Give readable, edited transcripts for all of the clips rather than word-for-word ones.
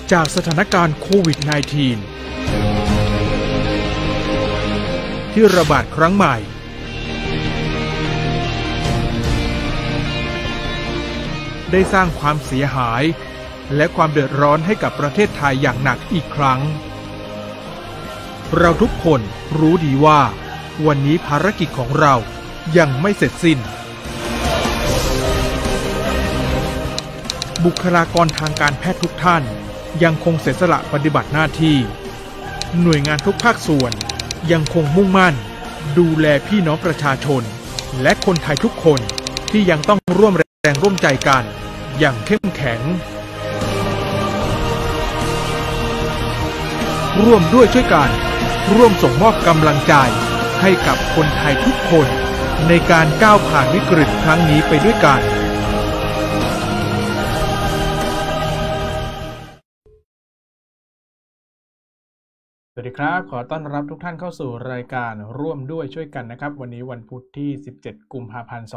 จากสถานการณ์โควิด -19 ที่ระบาดครั้งใหม่ได้สร้างความเสียหายและความเดือดร้อนให้กับประเทศไทยอย่างหนักอีกครั้งเราทุกคนรู้ดีว่าวันนี้ภารกิจของเรายังไม่เสร็จสิ้นบุคลากรทางการแพทย์ทุกท่านยังคงเสียสละปฏิบัติหน้าที่หน่วยงานทุกภาคส่วนยังคงมุ่งมั่นดูแลพี่น้องประชาชนและคนไทยทุกคนที่ยังต้องร่วมแรงร่วมใจกันอย่างเข้มแข็งร่วมด้วยช่วยกันร่วมส่งมอบกำลังใจให้กับคนไทยทุกคนในการก้าวผ่านวิกฤตครั้งนี้ไปด้วยกันสวัสดีครับขอต้อนรับทุกท่านเข้าสู่รายการร่วมด้วยช่วยกันนะครับวันนี้วันพุธที่17กุมภาพันธ์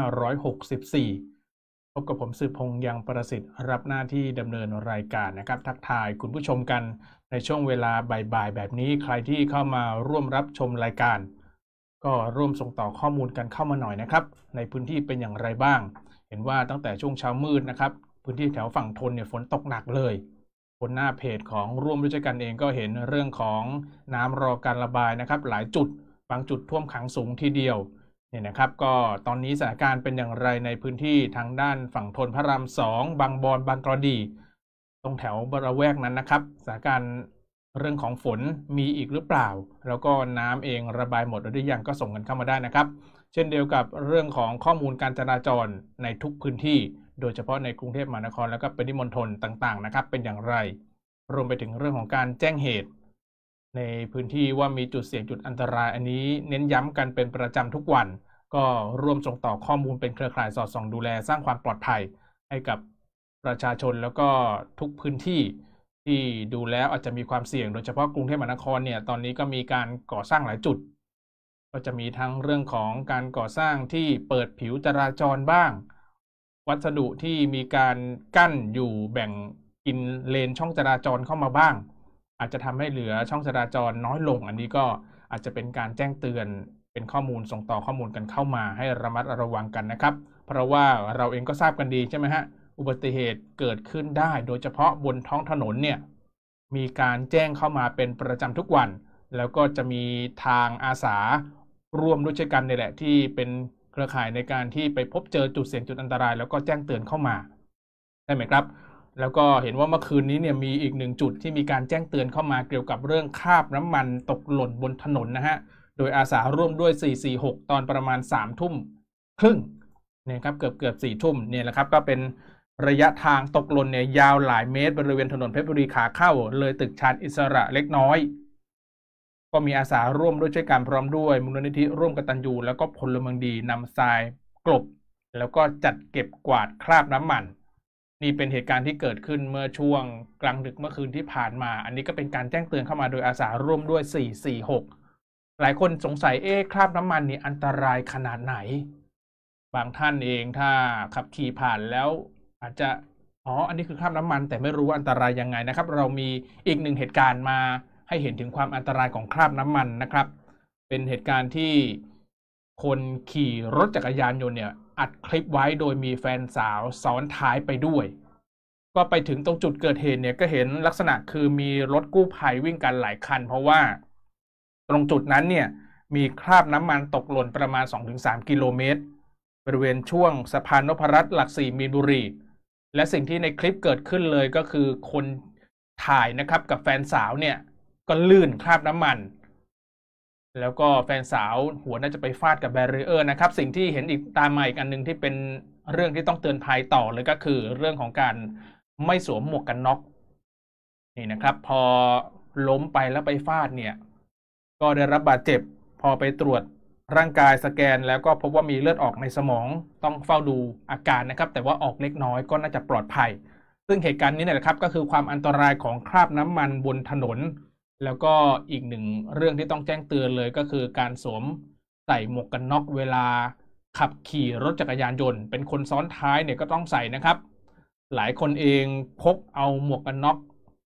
2564พบกับผมสืบพงษ์ยังประสิทธิ์รับหน้าที่ดำเนินรายการนะครับทักทายคุณผู้ชมกันในช่วงเวลาบ่ายๆแบบนี้ใครที่เข้ามาร่วมรับชมรายการก็ร่วมส่งต่อข้อมูลกันเข้ามาหน่อยนะครับในพื้นที่เป็นอย่างไรบ้างเห็นว่าตั้งแต่ช่วงเช้ามืดนะครับพื้นที่แถวฝั่งทนเนี่ยฝนตกหนักเลยบนหน้าเพจของร่วมด้วยช่วยกันเองก็เห็นเรื่องของน้ำรอการระบายนะครับหลายจุดบางจุดท่วมขังสูงทีเดียวเนี่ยนะครับก็ตอนนี้สถานการณ์เป็นอย่างไรในพื้นที่ทางด้านฝั่งทนพระราม2บางบอนบางกระดีตรงแถวบริเวณนั้นนะครับสถานการณ์เรื่องของฝนมีอีกหรือเปล่าแล้วก็น้ำเองระบายหมดหรือยังก็ส่งกันเข้ามาได้นะครับเช่นเดียวกับเรื่องของข้อมูลการจราจรในทุกพื้นที่โดยเฉพาะในกรุงเทพมหานครแล้วก็ปริมณฑลต่างๆนะครับเป็นอย่างไรรวมไปถึงเรื่องของการแจ้งเหตุในพื้นที่ว่ามีจุดเสี่ยงจุดอันตรายอันนี้เน้นย้ำกันเป็นประจำทุกวันก็ร่วมส่งต่อข้อมูลเป็นเครือข่ายสอดส่องดูแลสร้างความปลอดภัยให้กับประชาชนแล้วก็ทุกพื้นที่ที่ดูแล้วอาจจะมีความเสี่ยงโดยเฉพาะกรุงเทพมหานครเนี่ยตอนนี้ก็มีการก่อสร้างหลายจุดก็จะมีทั้งเรื่องของการก่อสร้างที่เปิดผิวจราจรบ้างวัสดุที่มีการกั้นอยู่แบ่งกินเลนช่องจราจรเข้ามาบ้างอาจจะทำให้เหลือช่องจราจรน้อยลงอันนี้ก็อาจจะเป็นการแจ้งเตือนเป็นข้อมูลส่งต่อข้อมูลกันเข้ามาให้ระมัดระวังกันนะครับเพราะว่าเราเองก็ทราบกันดีใช่ไหมฮะอุบัติเหตุเกิดขึ้นได้โดยเฉพาะบนท้องถนนเนี่ยมีการแจ้งเข้ามาเป็นประจำทุกวันแล้วก็จะมีทางอาสาร่วมด้วยช่วยกันนี่แหละที่เป็นเครือข่ายในการที่ไปพบเจอจุดเสี่ยงจุดอันตรายแล้วก็แจ้งเตือนเข้ามาได้ไหมครับแล้วก็เห็นว่าเมื่อคืนนี้เนี่ยมีอีกหนึ่งจุดที่มีการแจ้งเตือนเข้ามาเกี่ยวกับเรื่องคราบน้ำมันตกหล่นบนถนนนะฮะโดยอาสาร่วมด้วย446ตอนประมาณ3 ทุ่มครึ่งเนี่ยครับเกือบ4 ทุ่มเนี่ยแหละครับก็เป็นระยะทางตกหล่นเนี่ยยาวหลายเมตรบริเวณถนนเพชรบุรีขาเข้าเลยตึกชานอิสระเล็กน้อยก็มีอาสาร่วมด้วยช่วยกันพร้อมด้วยมูลนิธิร่วมกตัญญูแล้วก็พลเมืองดีนำทรายกลบแล้วก็จัดเก็บกวาดคราบน้ำมันนี่เป็นเหตุการณ์ที่เกิดขึ้นเมื่อช่วงกลางดึกเมื่อคืนที่ผ่านมาอันนี้ก็เป็นการแจ้งเตือนเข้ามาโดยอาสาร่วมด้วย446หลายคนสงสัยคราบน้ำมันนี่อันตรายขนาดไหนบางท่านเองถ้าขับขี่ผ่านแล้วอาจจะอันนี้คือคราบน้ำมันแต่ไม่รู้ว่าอันตรายยังไงนะครับเรามีอีกหนึ่งเหตุการณ์มาให้เห็นถึงความอันตรายของคราบน้ำมันนะครับเป็นเหตุการณ์ที่คนขี่รถจักรยานยนต์เนี่ยอัดคลิปไว้โดยมีแฟนสาวซ้อนท้ายไปด้วยก็ไปถึงตรงจุดเกิดเหตุเนี่ยก็เห็นลักษณะคือมีรถกู้ภัยวิ่งกันหลายคันเพราะว่าตรงจุดนั้นเนี่ยมีคราบน้ำมันตกหล่นประมาณ 2-3 กิโลเมตรบริเวณช่วงสะพานนพรัตน์หลัก4มีนบุรีและสิ่งที่ในคลิปเกิดขึ้นเลยก็คือคนถ่ายนะครับกับแฟนสาวเนี่ยก็ลื่นคราบน้ำมันแล้วก็แฟนสาวหัวน่าจะไปฟาดกับแบรีเออร์นะครับสิ่งที่เห็นอีกตามมาอีกอันนึงที่เป็นเรื่องที่ต้องเตือนภัยต่อเลยก็คือเรื่องของการไม่สวมหมวกกันน็อกนี่นะครับพอล้มไปแล้วไปฟาดเนี่ยก็ได้รับบาดเจ็บพอไปตรวจร่างกายสแกนแล้วก็พบว่ามีเลือดออกในสมองต้องเฝ้าดูอาการนะครับแต่ว่าออกเล็กน้อยก็น่าจะปลอดภัยซึ่งเหตุการณ์นี้นะครับก็คือความอันตรายของคราบน้ำมันบนถนนแล้วก็อีกหนึ่งเรื่องที่ต้องแจ้งเตือนเลยก็คือการสวมใส่หมวกกันน็อกเวลาขับขี่รถจักรยานยนต์เป็นคนซ้อนท้ายเนี่ยก็ต้องใส่นะครับหลายคนเองพกเอาหมวกกันน็อก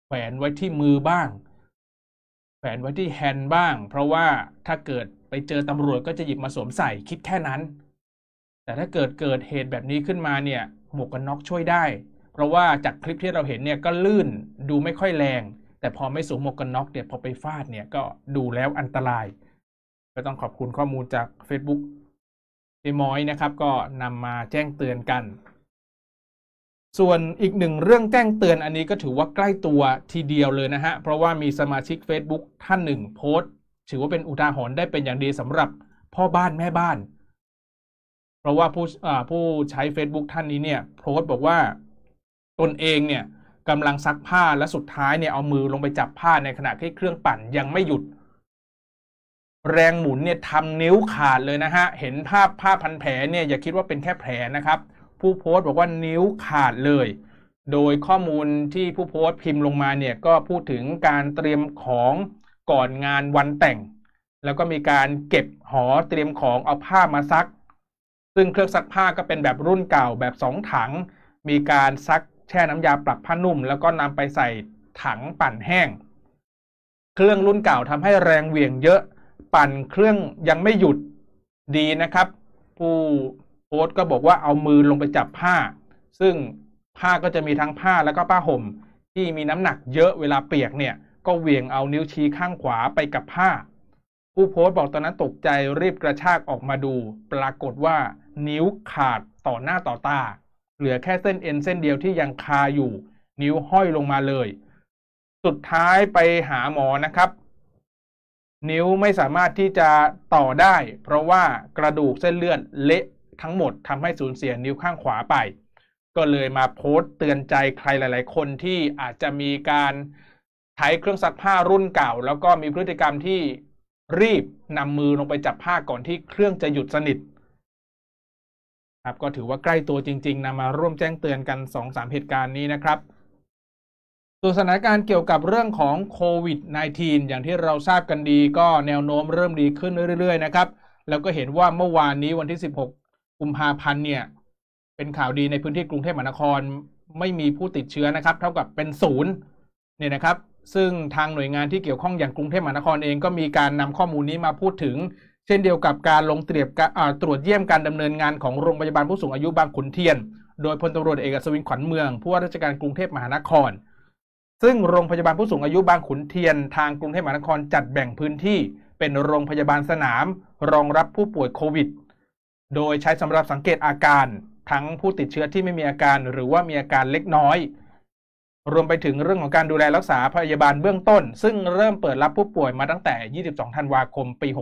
แขวนไว้ที่มือบ้างแขวนไว้ที่แฮนด์บ้างเพราะว่าถ้าเกิดไปเจอตำรวจก็จะหยิบมาสวมใส่คิดแค่นั้นแต่ถ้าเกิดเหตุแบบนี้ขึ้นมาเนี่ยหมวกกันน็อกช่วยได้เพราะว่าจากคลิปที่เราเห็นเนี่ยก็ลื่นดูไม่ค่อยแรงแต่พอไม่สวมหมวกกันน็อกเนี่ยพอไปฟาดเนี่ยก็ดูแล้วอันตรายก็ต้องขอบคุณข้อมูลจาก Facebook พี่ม้อยนะครับก็นำมาแจ้งเตือนกันส่วนอีกหนึ่งเรื่องแจ้งเตือนอันนี้ก็ถือว่าใกล้ตัวทีเดียวเลยนะฮะเพราะว่ามีสมาชิก Facebook ท่านหนึ่งโพสต์ถือว่าเป็นอุทาหรณ์ได้เป็นอย่างดีสำหรับพ่อบ้านแม่บ้านเพราะว่าผู้ใช้ Facebook ท่านนี้เนี่ยโพสต์บอกว่าตนเองเนี่ยกำลังซักผ้าและสุดท้ายเนี่ยเอามือลงไปจับผ้าในขณะที่เครื่องปั่นยังไม่หยุดแรงหมุนเนี่ยทำนิ้วขาดเลยนะฮะเห็นผ้าพันแผลเนี่ยอย่าคิดว่าเป็นแค่แผลนะครับผู้โพสต์บอกว่านิ้วขาดเลยโดยข้อมูลที่ผู้โพสต์พิมพ์ลงมาเนี่ยก็พูดถึงการเตรียมของก่อนงานวันแต่งแล้วก็มีการเก็บหอเตรียมของเอาผ้ามาซักซึ่งเครื่องซักผ้าก็เป็นแบบรุ่นเก่าแบบ2ถังมีการซักแช่น้ำยาปรับผ้านุ่มแล้วก็นำไปใส่ถังปั่นแห้งเครื่องรุ่นเก่าทำให้แรงเหวี่ยงเยอะปั่นเครื่องยังไม่หยุดดีนะครับผู้โพสต์ก็บอกว่าเอามือลงไปจับผ้าซึ่งผ้าก็จะมีทั้งผ้าแล้วก็ผ้าห่มที่มีน้ำหนักเยอะเวลาเปียกเนี่ยก็เหวี่ยงเอานิ้วชี้ข้างขวาไปกับผ้าผู้โพสต์บอกตอนนั้นตกใจรีบกระชากออกมาดูปรากฏว่านิ้วขาดต่อหน้าต่อตาเหลือแค่เส้นเอ็นเส้นเดียวที่ยังคาอยู่นิ้วห้อยลงมาเลยสุดท้ายไปหาหมอนะครับนิ้วไม่สามารถที่จะต่อได้เพราะว่ากระดูกเส้นเลือดเละทั้งหมดทำให้สูญเสียนิ้วข้างขวาไปก็เลยมาโพสต์เตือนใจใครหลายๆคนที่อาจจะมีการใช้เครื่องซักผ้ารุ่นเก่าแล้วก็มีพฤติกรรมที่รีบนำมือลงไปจับผ้าก่อนที่เครื่องจะหยุดสนิทครับก็ถือว่าใกล้ตัวจริงๆนำมาร่วมแจ้งเตือนกัน 2-3 เหตุการณ์นี้นะครับส่วนสถานการณ์เกี่ยวกับเรื่องของโควิด -19 อย่างที่เราทราบกันดีก็แนวโน้มเริ่มดีขึ้นเรื่อยๆนะครับแล้วก็เห็นว่าเมื่อวานนี้วันที่16กุมภาพันธ์เนี่ยเป็นข่าวดีในพื้นที่กรุงเทพมหานครไม่มีผู้ติดเชื้อนะครับเท่ากับเป็นศูนย์เนี่ยนะครับซึ่งทางหน่วยงานที่เกี่ยวข้องอย่างกรุงเทพมหานครเองก็มีการนำข้อมูลนี้มาพูดถึงเช่นเดียวกับการลงตรวจเยี่ยมการดำเนินงานของโรงพยาบาลผู้สูงอายุบางขุนเทียนโดยพลตำรวจเอกอัศวินขวัญเมืองผู้ว่าราชการกรุงเทพมหานครซึ่งโรงพยาบาลผู้สูงอายุบางขุนเทียนทางกรุงเทพมหานครจัดแบ่งพื้นที่เป็นโรงพยาบาลสนามรองรับผู้ป่วยโควิดโดยใช้สำหรับสังเกตอาการทั้งผู้ติดเชื้อที่ไม่มีอาการหรือว่ามีอาการเล็กน้อยรวมไปถึงเรื่องของการดูแลรักษาพยาบาลเบื้องต้นซึ่งเริ่มเปิดรับผู้ป่วยมาตั้งแต่22ธันวาคมปี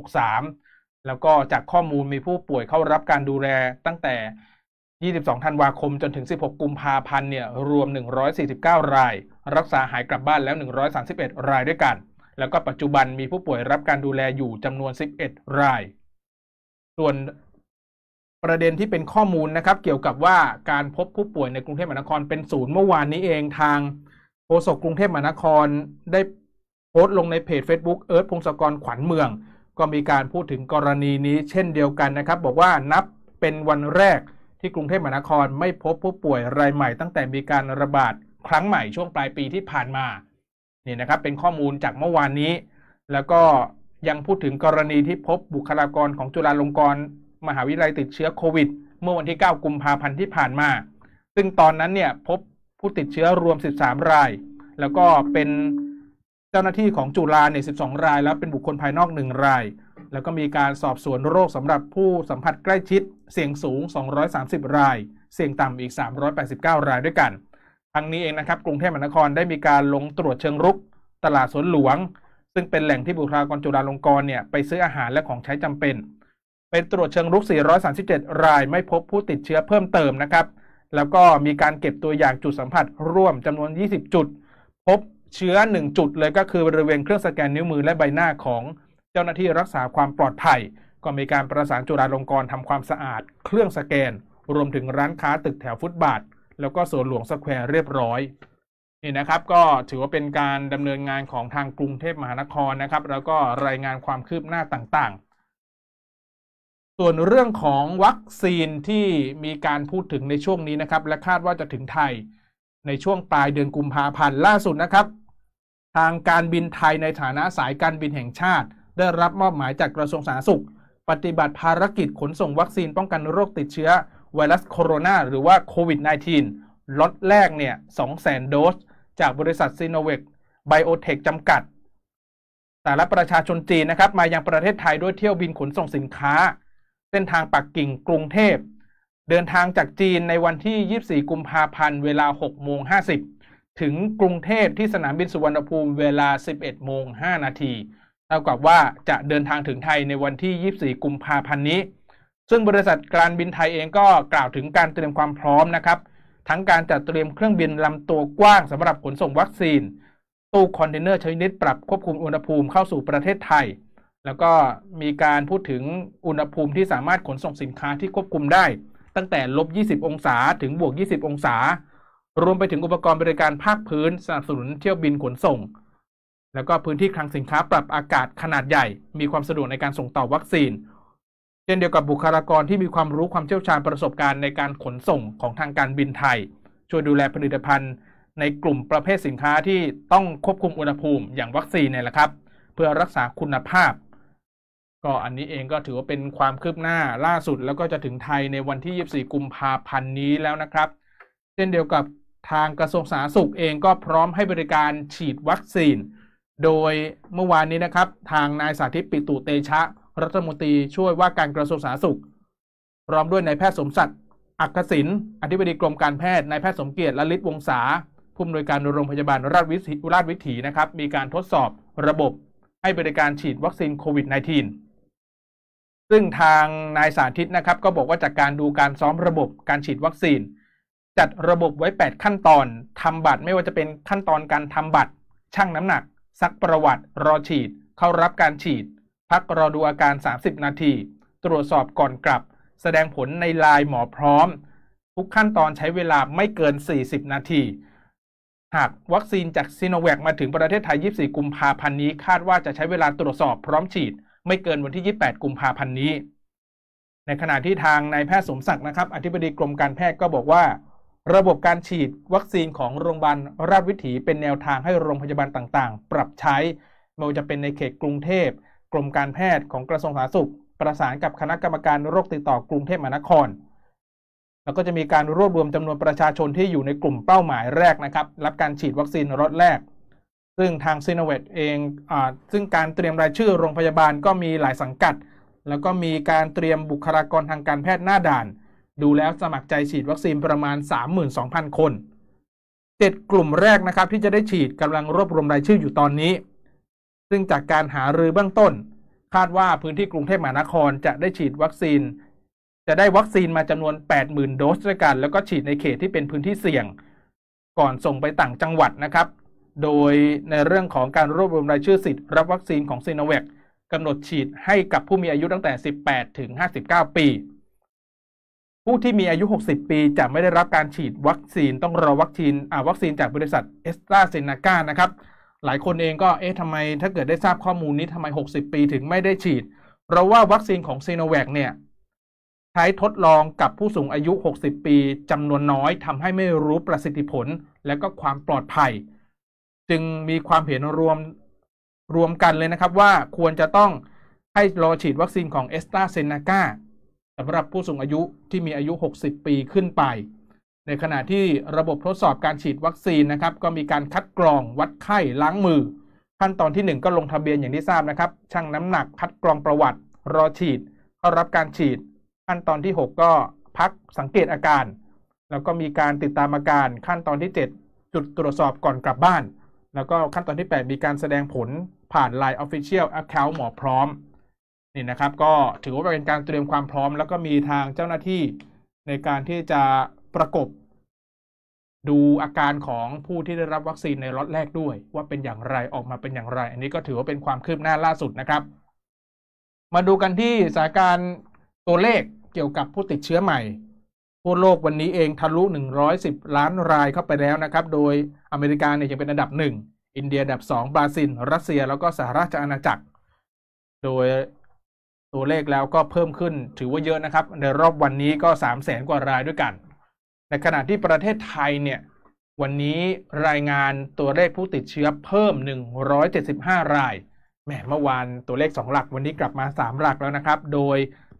63แล้วก็จากข้อมูลมีผู้ป่วยเข้ารับการดูแลตั้งแต่22ธันวาคมจนถึง16กุมภาพันธ์เนี่ยรวม149รายรักษาหายกลับบ้านแล้ว131รายด้วยกันแล้วก็ปัจจุบันมีผู้ป่วยรับการดูแลอยู่จำนวน11รายส่วนประเด็นที่เป็นข้อมูลนะครับเกี่ยวกับว่าการพบผู้ป่วยในกรุงเทพมหานครเป็นศูนย์เมื่อวานนี้เองทางโฆษกกรุงเทพมหานครได้โพสต์ลงในเพจ Facebook เอิร์ธพงศกรขวัญเมืองก็มีการพูดถึงกรณีนี้เช่นเดียวกันนะครับบอกว่านับเป็นวันแรกที่กรุงเทพมหานครไม่พบผู้ป่วยรายใหม่ตั้งแต่มีการระบาดครั้งใหม่ช่วงปลายปีที่ผ่านมานี่นะครับเป็นข้อมูลจากเมื่อวานนี้แล้วก็ยังพูดถึงกรณีที่พบบุคลากรของจุฬาลงกรณ์มหาวิทยาลัยติดเชื้อโควิดเมื่อวันที่9กุมภาพันธ์ที่ผ่านมาซึ่งตอนนั้นเนี่ยพบผู้ติดเชื้อรวม13รายแล้วก็เป็นเจ้าหน้าที่ของจุฬาเนี่ย12รายแล้วเป็นบุคคลภายนอก1รายแล้วก็มีการสอบสวนโรคสำหรับผู้สัมผัสใกล้ชิดเสี่ยงสูง230รายเสี่ยงต่ำอีก389รายด้วยกันทั้งนี้เองนะครับกรุงเทพมหานครได้มีการลงตรวจเชิงรุกตลาดสวนหลวงซึ่งเป็นแหล่งที่บุคลากรจุฬาลงกรณ์เนี่ยไปซื้ออาหารและของใช้จำเป็นเป็นตรวจเชิงรุก437รายไม่พบผู้ติดเชื้อเพิ่มเติมนะครับแล้วก็มีการเก็บตัวอย่างจุดสัมผัสร่วมจำนวน20จุดพบเชื้อ1จุดเลยก็คือบริเวณเครื่องสแกนนิ้วมือและใบหน้าของเจ้าหน้าที่รักษาความปลอดภัยก็มีการประสานจุฬาลงกรณ์ทำความสะอาดเครื่องสแกนรวมถึงร้านค้าตึกแถวฟุตบาทแล้วก็สวนหลวงสแควร์เรียบร้อยนี่นะครับก็ถือว่าเป็นการดำเนินงานของทางกรุงเทพมหานครนะครับแล้วก็รายงานความคืบหน้าต่างๆส่วนเรื่องของวัคซีนที่มีการพูดถึงในช่วงนี้นะครับและคาดว่าจะถึงไทยในช่วงปลายเดือนกุมภาพันธ์ล่าสุดนะครับทางการบินไทยในฐานะสายการบินแห่งชาติได้รับมอบหมายจากกระทรวงสาธารณสุขปฏิบัติภารกิจขนส่งวัคซีนป้องกันโรคติดเชื้อไวรัสโคโรนาหรือว่าโควิด -19 ล็อตแรกเนี่ย 200,000 โดสจากบริษัทซีโนเวคไบโอเทคจำกัดแต่ละประชาชนจีนนะครับมายังประเทศไทยด้วยเที่ยวบินขนส่งสินค้าเส้นทางปักกิ่งกรุงเทพเดินทางจากจีนในวันที่ 24 กุมภาพันธ์เวลา 6:50 ถึงกรุงเทพที่สนามบินสุวรรณภูมิเวลา 11:05 นาทีเท่ากับว่าจะเดินทางถึงไทยในวันที่ 24 กุมภาพันธ์นี้ซึ่งบริษัทการบินไทยเองก็กล่าวถึงการเตรียมความพร้อมนะครับทั้งการจัดเตรียมเครื่องบินลำตัวกว้างสำหรับขนส่งวัคซีนตู้คอนเทนเนอร์ชนิดปรับควบคุมอุณหภูมิเข้าสู่ประเทศไทยแล้วก็มีการพูดถึงอุณหภูมิที่สามารถขนส่งสินค้าที่ควบคุมได้ตั้งแต่-20 องศาถึง+20 องศารวมไปถึงอุปกรณ์บริการภาคพื้นสนับสนุนเที่ยวบินขนส่งแล้วก็พื้นที่คลังสินค้าปรับอากาศขนาดใหญ่มีความสะดวกในการส่งต่อวัคซีนเช่นเดียวกับบุคลากรที่มีความรู้ความเชี่ยวชาญประสบการณ์ในการขนส่งของทางการบินไทยช่วยดูแลผลิตภัณฑ์ในกลุ่มประเภทสินค้าที่ต้องควบคุมอุณหภูมิอย่างวัคซีนเนี่ยแหละครับเพื่อรักษาคุณภาพก็อันนี้เองก็ถือว่าเป็นความคืบหน้าล่าสุดแล้วก็จะถึงไทยในวันที่ 24 กุมภาพันธ์นี้แล้วนะครับเช่นเดียวกับทางกระทรวงสาธารณสุขเองก็พร้อมให้บริการฉีดวัคซีนโดยเมื่อวานนี้นะครับทางนายสาธิตปิตุเตชะรัฐมนตรีช่วยว่าการกระทรวงสาธารณสุขพร้อมด้วยนายแพทย์สมศักดิ์อักษิณอธิบดีกรมการแพทย์นายแพทย์สมเกียรติ ลลิตวงศาผู้อำนวยการโรงพยาบาลราชวิถีนะครับมีการทดสอบระบบให้บริการฉีดวัคซีนโควิด -19 ซึ่งทางนายสาธิตนะครับก็บอกว่าจากการดูการซ้อมระบบการฉีดวัคซีนจัดระบบไว้8ขั้นตอนทำบัตรไม่ว่าจะเป็นขั้นตอนการทำบัตรชั่งน้ำหนักซักประวัติรอฉีดเข้ารับการฉีดพักรอดูอาการ30 นาทีตรวจสอบก่อนกลับแสดงผลในไลน์หมอพร้อมทุกขั้นตอนใช้เวลาไม่เกิน40 นาทีหากวัคซีนจากซิโนแวคมาถึงประเทศไทย 24 กุมภาพันธ์นี้คาดว่าจะใช้เวลาตรวจสอบพร้อมฉีดไม่เกินวันที่ 28 กุมภาพันธ์นี้ในขณะที่ทางนายแพทย์สมศักดิ์นะครับอธิบดีกรมการแพทย์ก็บอกว่าระบบการฉีดวัคซีนของโรงพยาบาลราชวิถีเป็นแนวทางให้โรงพยาบาลต่างๆปรับใช้ไม่ว่าจะเป็นในเขตกรุงเทพกรมการแพทย์ของกระทรวงสาธารณสุขประสานกับคณะกรรมการโรคติดต่อกรุงเทพมหานครแล้วก็จะมีการรวบรวมจำนวนประชาชนที่อยู่ในกลุ่มเป้าหมายแรกนะครับรับการฉีดวัคซีนล็อตแรกซึ่งทางซีโนแวคเองซึ่งการเตรียมรายชื่อโรงพยาบาลก็มีหลายสังกัดแล้วก็มีการเตรียมบุคลากรทางการแพทย์หน้าด่านดูแล้วสมัครใจฉีดวัคซีนประมาณ 32,000 คน7กลุ่มแรกนะครับที่จะได้ฉีดกำลังรวบรวมรายชื่ออยู่ตอนนี้ซึ่งจากการหารือเบื้องต้นคาดว่าพื้นที่กรุงเทพมหานครจะได้ฉีดวัคซีนจะได้วัคซีนมาจำนวน 80,000 โดสด้วยกันแล้วก็ฉีดในเขตที่เป็นพื้นที่เสี่ยงก่อนส่งไปต่างจังหวัดนะครับโดยในเรื่องของการรวบรวมรายชื่อสิทธิ์รับวัคซีนของซีโนแวคกำหนดฉีดให้กับผู้มีอายุตั้งแต่ 18 ถึง 59 ปีผู้ที่มีอายุ 60 ปีจะไม่ได้รับการฉีดวัคซีนต้องรอวัคซีนจากบริษัทแอสตราเซเนกานะครับหลายคนเองก็ทำไมถ้าเกิดได้ทราบข้อมูลนี้ทำไม60 ปีถึงไม่ได้ฉีดเพราะว่าวัคซีนของซีโนแวคเนี่ยใช้ทดลองกับผู้สูงอายุ 60 ปีจำนวนน้อยทำให้ไม่รู้ประสิทธิผลและก็ความปลอดภัยจึงมีความเห็นรวมกันเลยนะครับว่าควรจะต้องให้รอฉีดวัคซีนของแอสตราเซเนกาสำหรับผู้สูงอายุที่มีอายุ 60 ปีขึ้นไปในขณะที่ระบบทดสอบการฉีดวัคซีนนะครับก็มีการคัดกรองวัดไข้ล้างมือขั้นตอนที่1ก็ลงทะเบียนอย่างที่ทราบนะครับชั่งน้ำหนักคัดกรองประวัติรอฉีดเข้ารับการฉีดขั้นตอนที่6ก็พักสังเกตอาการแล้วก็มีการติดตามอาการขั้นตอนที่7จุดตรวจสอบก่อนกลับบ้านแล้วก็ขั้นตอนที่8มีการแสดงผลผ่าน LINE Official Account หมอพร้อมนี่นะครับก็ถือว่าเป็นการเตรียมความพร้อมแล้วก็มีทางเจ้าหน้าที่ในการที่จะประกบดูอาการของผู้ที่ได้รับวัคซีนในล็อตแรกด้วยว่าเป็นอย่างไรออกมาเป็นอย่างไรอันนี้ก็ถือว่าเป็นความคืบหน้าล่าสุดนะครับมาดูกันที่สถานการณ์ตัวเลขเกี่ยวกับผู้ติดเชื้อใหม่ทั่วโลกวันนี้เองทะลุ110 ล้านรายเข้าไปแล้วนะครับโดยอเมริกาเนี่ยยังเป็นอันดับ1อินเดียอันดับ2บราซิลรัสเซียแล้วก็สหราชอาณาจักรโดยตัวเลขแล้วก็เพิ่มขึ้นถือว่าเยอะนะครับในรอบวันนี้ก็ 300,000 กว่ารายด้วยกันในขณะที่ประเทศไทยเนี่ยวันนี้รายงานตัวเลขผู้ติดเชื้อเพิ่ม175รายแหมเมื่อวานตัวเลข2หลักวันนี้กลับมา3หลักแล้วนะครับโดย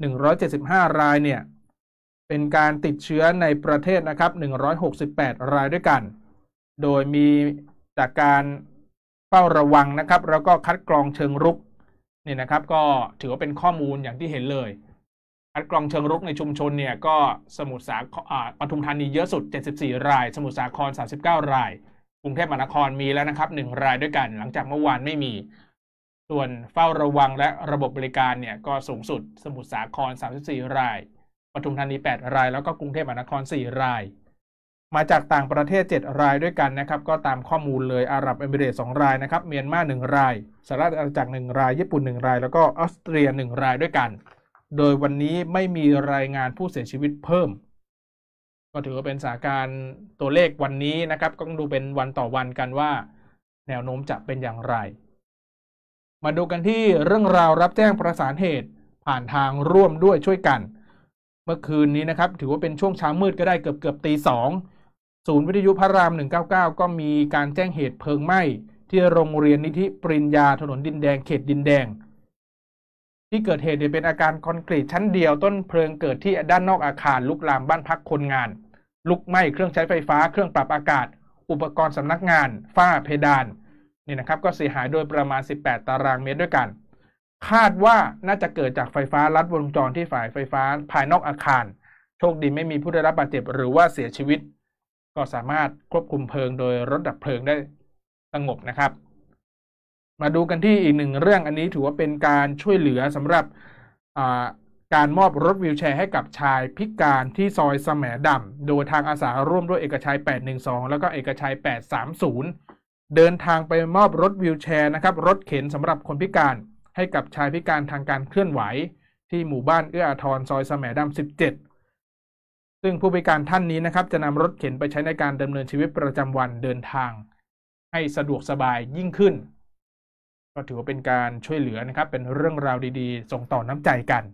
175รายเนี่ยเป็นการติดเชื้อในประเทศนะครับ168รายด้วยกันโดยมีจากการเฝ้าระวังนะครับแล้วก็คัดกรองเชิงรุกนี่นะครับก็ถือว่าเป็นข้อมูลอย่างที่เห็นเลยคัดกรองเชิงรุกในชุมชนเนี่ยก็สมุทรสาครปทุมธานีเยอะสุด74รายสมุทรสาคร39รายกรุงเทพมหานครมีแล้วนะครับ1รายด้วยกันหลังจากเมื่อวานไม่มีส่วนเฝ้าระวังและระบบบริการเนี่ยก็สูงสุดสมุทรสาคร34รายปทุมธานี8รายแล้วก็กรุงเทพมหานคร4รายมาจากต่างประเทศ7รายด้วยกันนะครับก็ตามข้อมูลเลยอาหรับเอมิเรตส์2รายนะครับเมียนมา1รายสหรัฐอาณาจักร1รายญี่ปุ่น1รายแล้วก็ออสเตรีย1รายด้วยกันโดยวันนี้ไม่มีรายงานผู้เสียชีวิตเพิ่มก็ถือว่าเป็นสถานการณ์ตัวเลขวันนี้นะครับก็ต้องดูเป็นวันต่อวันกันว่าแนวโน้มจะเป็นอย่างไรมาดูกันที่เรื่องราวรับแจ้งประสานเหตุผ่านทางร่วมด้วยช่วยกันเมื่อคืนนี้นะครับถือว่าเป็นช่วงเช้ามืดก็ได้เกือบตี2ศูนย์วิทยุพระราม199ก็มีการแจ้งเหตุเพลิงไหม้ที่โรงเรียนนิธิปริญญาถนนดินแดงเขตดินแดงที่เกิดเหตุเป็นอาคารคอนกรีตชั้นเดียวต้นเพลิงเกิดที่ด้านนอกอาคารลุกลามบ้านพักคนงานลุกไหม้เครื่องใช้ไฟฟ้าเครื่องปรับอากาศอุปกรณ์สำนักงานฝ้าเพดานนี่นะครับก็เสียหายโดยประมาณ18ตารางเมตรด้วยกันคาดว่าน่าจะเกิดจากไฟฟ้าลัดวงจรที่ฝ่ายไฟฟ้าภายนอกอาคารโชคดีไม่มีผู้ได้รับบาดเจ็บหรือว่าเสียชีวิตก็สามารถควบคุมเพลิงโดยรถดับเพลิงได้สงบนะครับมาดูกันที่อีกหนึ่งเรื่องอันนี้ถือว่าเป็นการช่วยเหลือสำหรับการมอบรถวีลแชร์ให้กับชายพิการที่ซอยแสมดำโดยทางอาสาร่วมด้วยเอกชัย812แล้วก็เอกชัย830เดินทางไปมอบรถวีลแชร์นะครับรถเข็นสำหรับคนพิการให้กับชายพิการทางการเคลื่อนไหวที่หมู่บ้านเอื้ออาทรซอยแสมดำ17ซึ่งผู้พิการท่านนี้นะครับจะนำรถเข็นไปใช้ในการดำเนินชีวิตประจำวันเดินทางให้สะดวกสบายยิ่งขึ้นก็ถือว่าเป็นการช่วยเหลือนะครับเป็นเรื่องราวดีๆส่งต่อน้ำใจกัน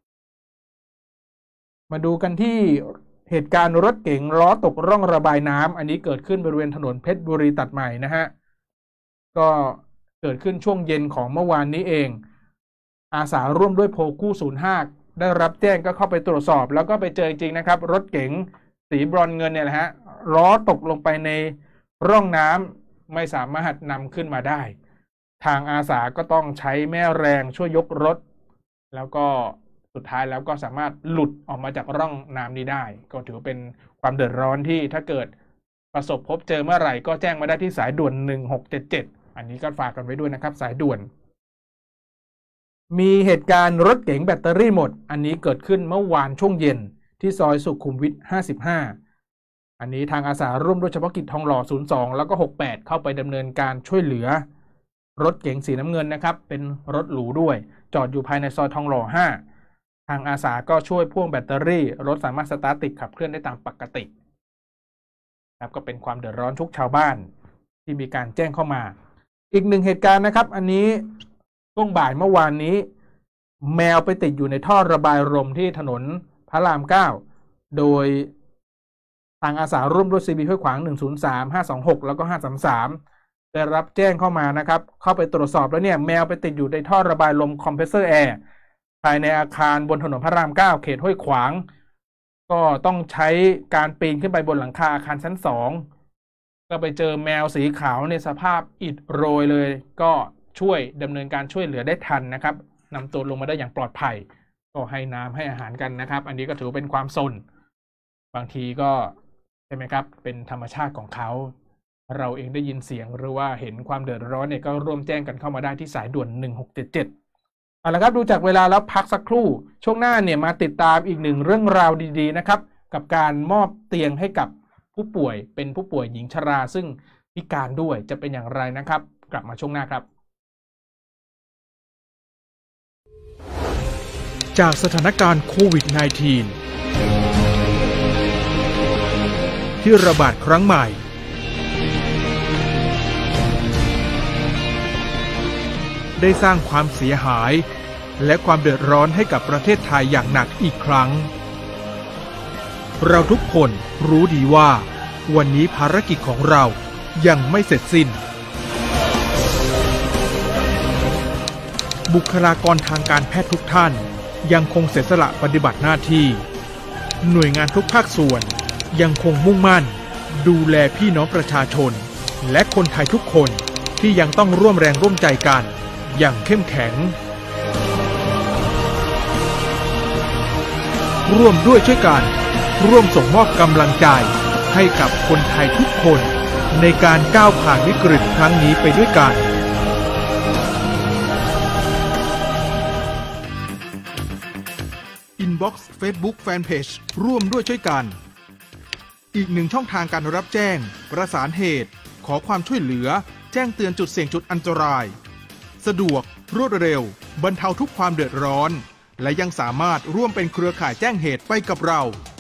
มาดูกันที่เหตุการณ์รถเก๋งล้อตกร่องระบายน้ำอันนี้เกิดขึ้นบริเวณถนนเพชรบุรีตัดใหม่นะฮะก็เกิดขึ้นช่วงเย็นของเมื่อวานนี้เองอาสาร่วมด้วยโพกู้05ได้รับแจ้งก็เข้าไปตรวจสอบแล้วก็ไปเจอจริงๆนะครับรถเก๋งสีบรอนซ์เงินเนี่ยแหละฮะล้อตกลงไปในร่องน้ำไม่สามารถนำขึ้นมาได้ทางอาสาก็ต้องใช้แม่แรงช่วยยกรถแล้วก็สุดท้ายแล้วก็สามารถหลุดออกมาจากร่องน้ำนี้ได้ก็ถือเป็นความเดือดร้อนที่ถ้าเกิดประสบพบเจอเมื่อไหร่ก็แจ้งมาได้ที่สายด่วน1677อันนี้ก็ฝากกันไว้ด้วยนะครับสายด่วนมีเหตุการณ์รถเก๋งแบตเตอรี่หมดอันนี้เกิดขึ้นเมื่อวานช่วงเย็นที่ซอยสุขุมวิท55อันนี้ทางอาสาร่วมด้วยเฉพาะกิจทองหล่อ02แล้วก็68เข้าไปดำเนินการช่วยเหลือรถเก๋งสีน้ำเงินนะครับเป็นรถหรูด้วยจอดอยู่ภายในซอยทองหล่อ5ทางอาสาก็ช่วยพ่วงแบตเตอรี่รถสามารถสตาร์ทติดขับเคลื่อนได้ตามปกติครับก็เป็นความเดือดร้อนทุกชาวบ้านที่มีการแจ้งเข้ามาอีกหนึ่งเหตุการณ์นะครับอันนี้ช่วงบ่ายเมื่อวานนี้แมวไปติดอยู่ในท่อระบายลมที่ถนนพระราม9โดยทางอาสาร่วมด้วย CB ห้วยขวาง103 526แล้วก็533ได้รับแจ้งเข้ามานะครับเข้าไปตรวจสอบแล้วเนี่ยแมวไปติดอยู่ในท่อระบายลมคอมเพรสเซอร์แอร์ภายในอาคารบนถนนพระราม9เขตห้วยขวางก็ต้องใช้การปีนขึ้นไปบนหลังคาอาคารชั้น2ก็ไปเจอแมวสีขาวในสภาพอิดโรยเลยก็ช่วยดำเนินการช่วยเหลือได้ทันนะครับนำตัวลงมาได้อย่างปลอดภัยก็ให้น้ำให้อาหารกันนะครับอันนี้ก็ถือเป็นความสนบางทีก็ใช่ไหมครับเป็นธรรมชาติของเขาเราเองได้ยินเสียงหรือว่าเห็นความเดือดร้อนเนี่ยก็ร่วมแจ้งกันเข้ามาได้ที่สายด่วน1677เอาละครับดูจากเวลาแล้วพักสักครู่ช่วงหน้าเนี่ยมาติดตามอีกหนึ่งเรื่องราวดีๆนะครับกับการมอบเตียงให้กับผู้ป่วยเป็นผู้ป่วยหญิงชราซึ่งพิการด้วยจะเป็นอย่างไรนะครับกลับมาช่วงหน้าครับจากสถานการณ์โควิด -19 ที่ระบาดครั้งใหม่ได้สร้างความเสียหายและความเดือดร้อนให้กับประเทศไทยอย่างหนักอีกครั้งเราทุกคนรู้ดีว่าวันนี้ภารกิจของเรายังไม่เสร็จสิ้นบุคลากรทางการแพทย์ทุกท่านยังคงเสียสละปฏิบัติหน้าที่หน่วยงานทุกภาคส่วนยังคงมุ่งมั่นดูแลพี่น้องประชาชนและคนไทยทุกคนที่ยังต้องร่วมแรงร่วมใจกันอย่างเข้มแข็งร่วมด้วยช่วยกันร่วมส่งมอบกำลังใจให้กับคนไทยทุกคนในการก้าวผ่านวิกฤตครั้งนี้ไปด้วยกันInbox Facebook Fanpage ร่วมด้วยช่วยกันอีกหนึ่งช่องทางการรับแจ้งประสานเหตุขอความช่วยเหลือแจ้งเตือนจุดเสี่ยงจุดอันตรายสะดวกรวดเร็วบรรเทาทุกความเดือดร้อนและยังสามารถร่วมเป็นเครือข่ายแจ้งเหตุไปกับเรา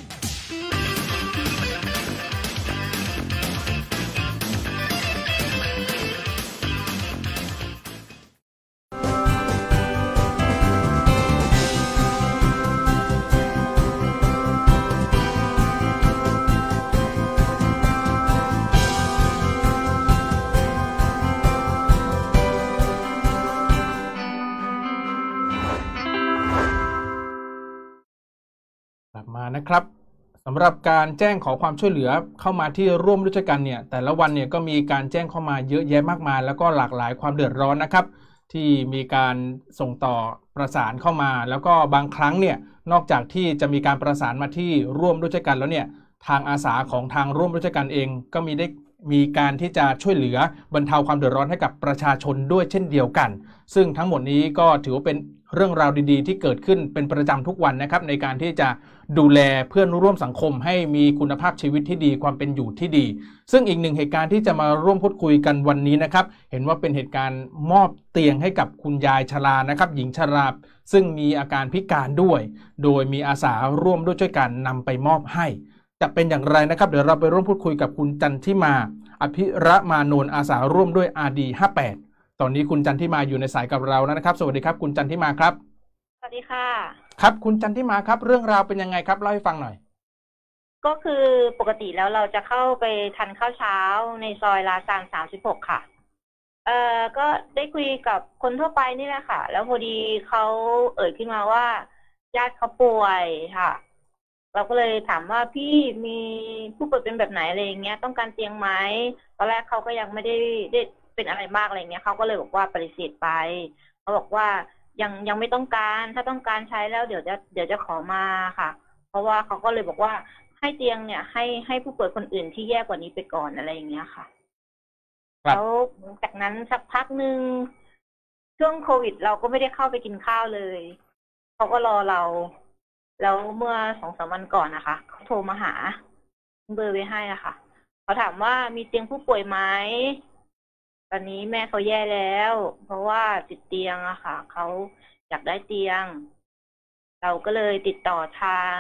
มานะครับสำหรับการแจ้งขอความช่วยเหลือเข้ามาที่ร่วมด้วยช่วยกันเนี่ยแต่ละวันเนี่ยก็มีการแจ้งเข้ามาเยอะแยะมากมายแล้วก็หลากหลายความเดือดร้อนนะครับที่มีการส่งต่อประสานเข้ามาแล้วก็บางครั้งเนี่ยนอกจากที่จะมีการประสานมาที่ร่วมด้วยช่วยกันแล้วเนี่ยทางอาสาของทางร่วมด้วยช่วยกันเองก็มีการที่จะช่วยเหลือบรรเทาความเดือดร้อนให้กับประชาชนด้วยเช่นเดียวกันซึ่งทั้งหมดนี้ก็ถือว่าเป็นเรื่องราวดีๆที่เกิดขึ้นเป็นประจำทุกวันนะครับในการที่จะดูแลเพื่อนร่วมสังคมให้มีคุณภาพชีวิตที่ดีความเป็นอยู่ที่ดีซึ่งอีกหนึ่งเหตุการณ์ที่จะมาร่วมพูดคุยกันวันนี้นะครับเห็นว่าเป็นเหตุการณ์มอบเตียงให้กับคุณยายชรานะครับหญิงชราซึ่งมีอาการพิการด้วยโดยมีอาสาร่วมด้วยช่วยกันนำไปมอบให้จะเป็นอย่างไรนะครับเดี๋ยวเราไปร่วมพูดคุยกับคุณจันทิมาอภิระมานนท์อาสาร่วมด้วย RD58 ตอนนี้คุณจันทิมาอยู่ในสายกับเราแล้วนะครับสวัสดีครับคุณจันทิมาครับสวัสดีค่ะครับคุณจันทิมาครับเรื่องราวเป็นยังไงครับเล่าให้ฟังหน่อยก็คือปกติแล้วเราจะเข้าไปทานข้าวเช้าในซอยลาซาน36ค่ะก็ได้คุยกับคนทั่วไปนี่แหละค่ะแล้วพอดีเขาเอ่ยขึ้นมาว่าญาติเขาป่วยค่ะเราก็เลยถามว่าพี่มีผู้ป่วยเป็นแบบไหนอะไรอย่างเงี้ยต้องการเตียงไหมตอนแรกเขาก็ยังไม่ได้เป็นอะไรมากอะไรเงี้ยเขาก็เลยบอกว่าปฏิเสธไปเขาบอกว่ายังไม่ต้องการถ้าต้องการใช้แล้วเดี๋ยวจะขอมาค่ะเพราะว่าเขาก็เลยบอกว่าให้เตียงเนี่ยให้ผู้ป่วยคนอื่นที่แย่กว่านี้ไปก่อนอะไรอย่างเงี้ยค่ะแล้วจากนั้นสักพักหนึ่งช่วงโควิดเราก็ไม่ได้เข้าไปกินข้าวเลยเขาก็รอเราแล้วเมื่อ2-3 วันก่อนนะคะเขาโทรมาหาเบอร์ไว้ให้อะค่ะเขาถามว่ามีเตียงผู้ป่วยไหมตอนนี้แม่เขาแย่แล้วเพราะว่าติดเตียงอะค่ะเขาอยากได้เตียงเราก็เลยติดต่อทาง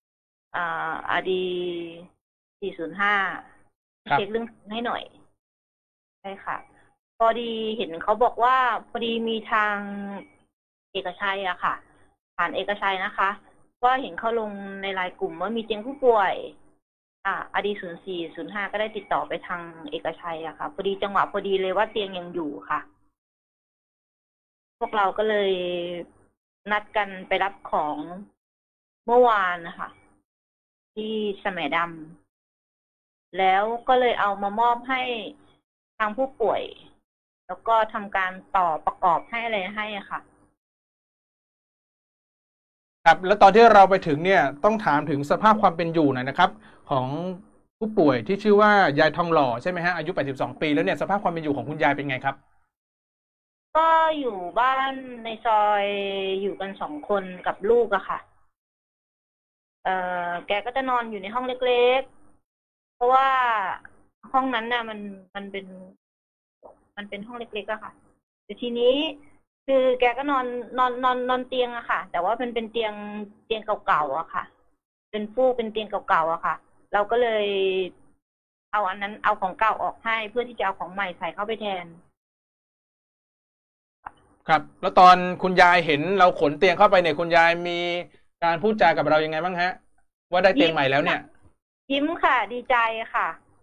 RD405เช็คเรื่องให้หน่อยใช่ค่ะพอดีเห็นเขาบอกว่าพอดีมีทางเอกชัยอะค่ะผ่านเอกชัยนะคะก็เห็นเขาลงในไลน์กลุ่มว่ามีเตียงผู้ป่วยRD0405ก็ได้ติดต่อไปทางเอกชัยอะค่ะพอดีจังหวะพอดีเลยว่าเตียงยังอยู่ค่ะพวกเราก็เลยนัดกันไปรับของเมื่อวานนะคะที่แสมดำแล้วก็เลยเอามามอบให้ทางผู้ป่วยแล้วก็ทำการต่อประกอบให้อะไรให้อะค่ะครับแล้วตอนที่เราไปถึงเนี่ยต้องถามถึงสภาพความเป็นอยู่หน่อยนะครับของผู้ป่วยที่ชื่อว่ายายทองหล่อใช่ไหมฮะอายุ82 ปีแล้วเนี่ยสภาพความเป็นอยู่ของคุณยายเป็นไงครับก็อยู่บ้านในซอยอยู่กัน2 คนกับลูกอะค่ะแกก็จะนอนอยู่ในห้องเล็กๆเพราะว่าห้องนั้นน่ะมันเป็นห้องเล็กๆอะค่ะแต่ทีนี้คือแกก็นอนเตียงอะค่ะแต่ว่าเป็นเตียงเก่าๆอะค่ะเป็นฟูกเป็นเตียงเก่าๆอะค่ะเราก็เลยเอาอันนั้นเอาของเก่าออกให้เพื่อที่จะเอาของใหม่ใส่เข้าไปแทนครับแล้วตอนคุณยายเห็นเราขนเตียงเข้าไปเนี่ยคุณยายมีการพูดจากับเรายังไงบ้างฮะว่าได้เตียงใหม่แล้วเนี่ยยิ้มค่ะดีใจค่ะ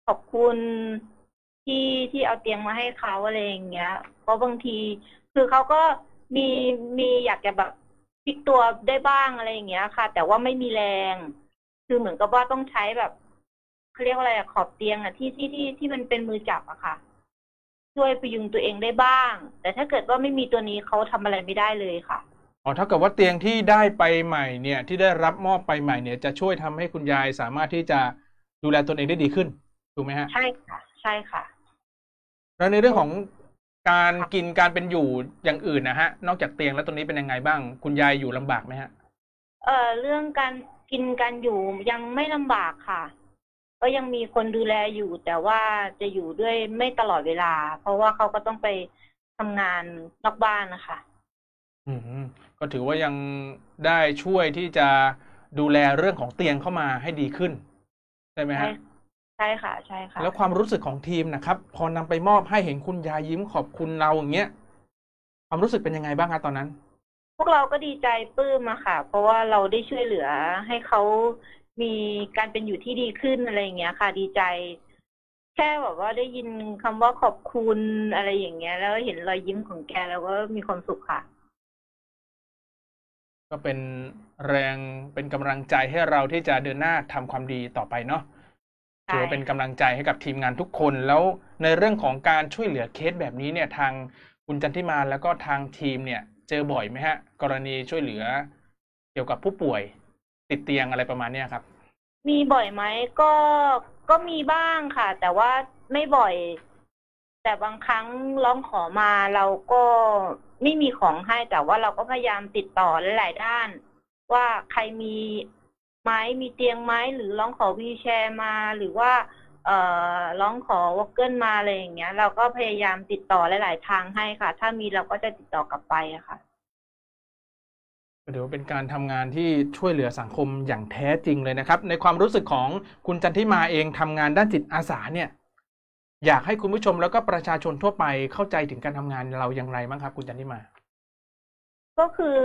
ขอบคุณที่เอาเตียงมาให้เขาอะไรอย่างเงี้ยเพราะบางทีคือเขาก็มีอยากจะแบบพลิกตัวได้บ้างอะไรอย่างเงี้ยค่ะ แต่ว่าไม่มีแรง คือเหมือนกับว่าต้องใช้แบบเขาเรียกว่าอะไรขอบเตียงที่มันเป็นมือจับอะค่ะ ช่วยพยุงตัวเองได้บ้าง แต่ถ้าเกิดว่าไม่มีตัวนี้เขาทำอะไรไม่ได้เลยค่ะอ๋อเท่ากับว่าเตียงที่ได้ไปใหม่เนี่ยที่ได้รับมอบไปใหม่เนี่ยจะช่วยทำให้คุณยายสามารถที่จะดูแลตนเองได้ดีขึ้นถูกไหมฮะใช่ค่ะ ใช่ค่ะแล้วในเรื่องของการกินการเป็นอยู่อย่างอื่นนะฮะนอกจากเตียงแล้วตรงนี้เป็นยังไงบ้างคุณยายอยู่ลำบากไหมฮะเรื่องการกินการอยู่ยังไม่ลำบากค่ะ ก็ยังมีคนดูแลอยู่ แต่ว่าจะอยู่ด้วยไม่ตลอดเวลา เพราะว่าเขาก็ต้องไปทำงานนอกบ้านนะคะก็ถือว่ายังได้ช่วยที่จะดูแลเรื่องของเตียงเข้ามาให้ดีขึ้นใช่ไหมฮะใช่ค่ะใช่ค่ะแล้วความรู้สึกของทีมนะครับพอนำไปมอบให้เห็นคุณยายยิ้มขอบคุณเราอย่างเงี้ยความรู้สึกเป็นยังไงบ้างครับตอนนั้นพวกเราก็ดีใจปลื้มอะค่ะ เพราะว่าเราได้ช่วยเหลือให้เขามีการเป็นอยู่ที่ดีขึ้นอะไรอย่างเงี้ยค่ะ ดีใจ แค่แบบว่าได้ยินคำว่าขอบคุณอะไรอย่างเงี้ย แล้วเห็นรอยยิ้มของแกแล้วก็มีความสุขค่ะก็เป็นแรงเป็นกำลังใจให้เราที่จะเดินหน้าทำความดีต่อไปเนาะถือว่าเป็นกำลังใจให้กับทีมงานทุกคนแล้วในเรื่องของการช่วยเหลือเคสแบบนี้เนี่ยทางคุณจันทิมาแล้วก็ทางทีมเนี่ยเจอบ่อยไหมฮะกรณีช่วยเหลือเกี่ยวกับผู้ป่วยติดเตียงอะไรประมาณนี้ครับมีบ่อยไหมก็มีบ้างค่ะ แต่ว่าไม่บ่อย แต่บางครั้งร้องขอมาเราก็ไม่มีของให้ แต่ว่าเราก็พยายามติดต่อหลายๆด้าน ว่าใครมีไม้มีเตียงไม้หรือร้องขอวีลแชร์มาหรือว่าร้องขอวอลเกิลมาอะไรอย่างเงี้ย เราก็พยายามติดต่อหลายๆทางให้ค่ะ ถ้ามีเราก็จะติดต่อกลับไปอะค่ะถือว่าเป็นการทำงานที่ช่วยเหลือสังคมอย่างแท้จริงเลยนะครับในความรู้สึกของคุณจันทิมาเองทำงานด้านจิตอาสาเนี่ยอยากให้คุณผู้ชมแล้วก็ประชาชนทั่วไปเข้าใจถึงการทำงานเราอย่างไรบ้างครับคุณจันทิมาก็คือ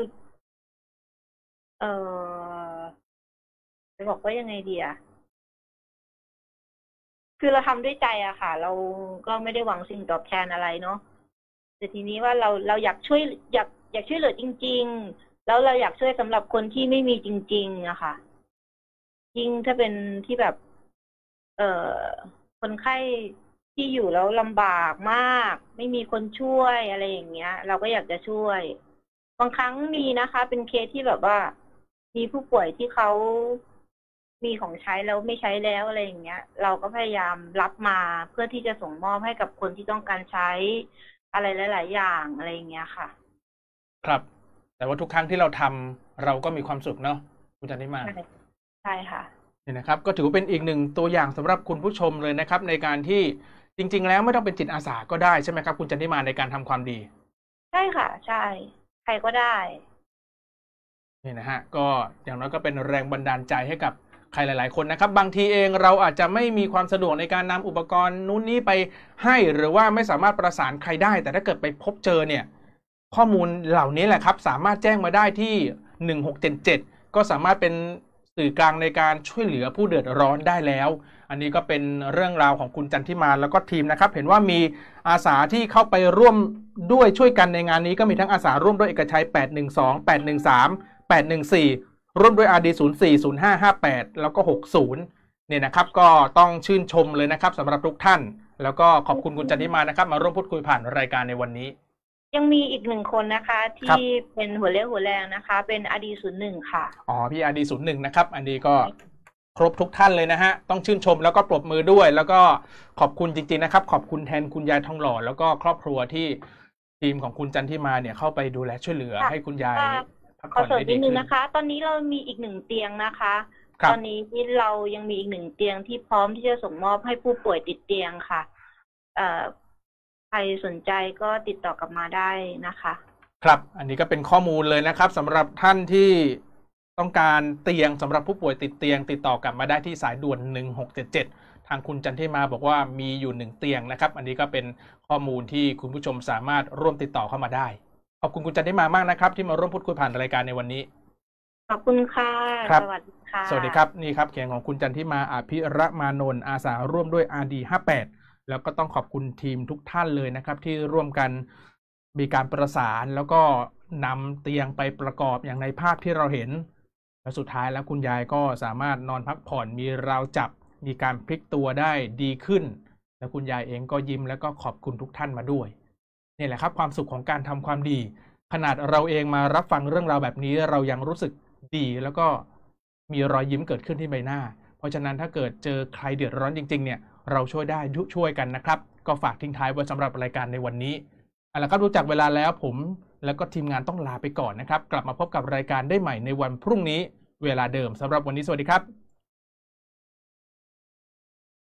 จะบอกว่ายังไงดีอะคือเราทำด้วยใจอะค่ะ เราก็ไม่ได้หวังสิ่งตอบแทนอะไรเนาะแต่ทีนี้ว่าเราอยากช่วยอยากช่วยเหลือจริงๆแล้วเราอยากช่วยสำหรับคนที่ไม่มีจริงๆอะค่ะยิ่งถ้าเป็นที่แบบ เอ่อคนไข้ที่อยู่แล้วลำบากมากไม่มีคนช่วยอะไรอย่างเงี้ย เราก็อยากจะช่วยบางครั้งมีนะคะ เป็นเคสที่แบบว่ามีผู้ป่วยที่เขามีของใช้แล้วไม่ใช้แล้วอะไรอย่างเงี้ย เราก็พยายามรับมาเพื่อที่จะส่งมอบให้กับคนที่ต้องการใช้อะไรหลายๆอย่างอะไรอย่างเงี้ยค่ะครับแต่ว่าทุกครั้งที่เราทำเราก็มีความสุขเนาะคุณจันทิมาใช่ค่ะเนี่ยนะครับก็ถือว่าเป็นอีกหนึ่งตัวอย่างสำหรับคุณผู้ชมเลยนะครับในการที่จริงๆแล้วไม่ต้องเป็นจิตอาสาก็ได้ใช่ไหมครับคุณจันทิมาในการทำความดีใช่ค่ะใช่ใครก็ได้นี่นะฮะก็อย่างน้อยก็เป็นแรงบันดาลใจให้กับใครหลายๆคนนะครับบางทีเองเราอาจจะไม่มีความสะดวกในการนำอุปกรณ์นู้นนี้ไปให้หรือว่าไม่สามารถประสานใครได้แต่ถ้าเกิดไปพบเจอเนี่ยข้อมูลเหล่านี้แหละครับสามารถแจ้งมาได้ที่1677ก็สามารถเป็นสื่อกลางในการช่วยเหลือผู้เดือดร้อนได้แล้วอันนี้ก็เป็นเรื่องราวของคุณจันทิมาแล้วก็ทีมนะครับเห็นว่ามีอาสาที่เข้าไปร่วมด้วยช่วยกันในงานนี้ก็มีทั้งอาสาร่วมด้วยเอกชัย812 813 814ร่วมด้วย RD 04 0558แล้วก็60เนี่ยนะครับก็ต้องชื่นชมเลยนะครับสำหรับทุกท่านแล้วก็ขอบคุณคุณจันทิมานะครับมาร่วมพูดคุยผ่านรายการในวันนี้ยังมีอีกหนึ่งคนนะคะที่เป็นหัวเรี่ยวหัวแรงนะคะเป็น RD 01ค่ะอ๋อพี่ RD 01นะครับอันนี้ก็ครบทุกท่านเลยนะฮะต้องชื่นชมแล้วก็ปรบมือด้วยแล้วก็ขอบคุณจริงๆนะครับขอบคุณแทนคุณยายทองหล่อแล้วก็ครอบครัวที่ทีมของคุณจันทิมาเนี่ยเข้าไปดูแลช่วยเหลือให้คุณยายขอเสริมนิดนึงนะคะตอนนี้เรามีอีกหนึ่งเตียงนะคะตอนนี้ที่เรายังมีอีกหนึ่งเตียงที่พร้อมที่จะส่งมอบให้ผู้ป่วยติดเตียงค่ะใครสนใจก็ติดต่อกลับมาได้นะคะครับอันนี้ก็เป็นข้อมูลเลยนะครับสำหรับท่านที่ต้องการเตียงสำหรับผู้ป่วยติดเตียงติดต่อกลับมาได้ที่สายด่วน1677ทางคุณจันทิมาบอกว่ามีอยู่1เตียงนะครับอันนี้ก็เป็นข้อมูลที่คุณผู้ชมสามารถร่วมติดต่อเข้ามาได้ขอบคุณคุณจันทิมามากนะครับที่มาร่วมพูดคุยผ่านรายการในวันนี้ขอบคุณค่ะครับสวัสดีค่ะสวัสดีครับนี่ครับเขียงของคุณจันทิมาอภิระมานนท์อาสาร่วมด้วย RD58 แล้วก็ต้องขอบคุณทีมทุกท่านเลยนะครับที่ร่วมกันมีการประสานแล้วก็นำเตียงไปประกอบอย่างในภาพที่เราเห็นและสุดท้ายแล้วคุณยายก็สามารถนอนพักผ่อนมีราวจับมีการพลิกตัวได้ดีขึ้นและคุณยายเองก็ยิ้มแล้วก็ขอบคุณทุกท่านมาด้วยนี่แหละครับความสุขของการทำความดีขนาดเราเองมารับฟังเรื่องราวแบบนี้เรายังรู้สึกดีแล้วก็มีรอยยิ้มเกิดขึ้นที่ใบหน้าเพราะฉะนั้นถ้าเกิดเจอใครเดือดร้อนจริงๆเนี่ยเราช่วยได้ช่วยกันนะครับก็ฝากทิ้งท้ายไว้สำหรับรายการในวันนี้เอาละครับรู้จักเวลาแล้วผมแล้วก็ทีมงานต้องลาไปก่อนนะครับกลับมาพบกับรายการได้ใหม่ในวันพรุ่งนี้เวลาเดิมสำหรับวันนี้สวัสดีครับ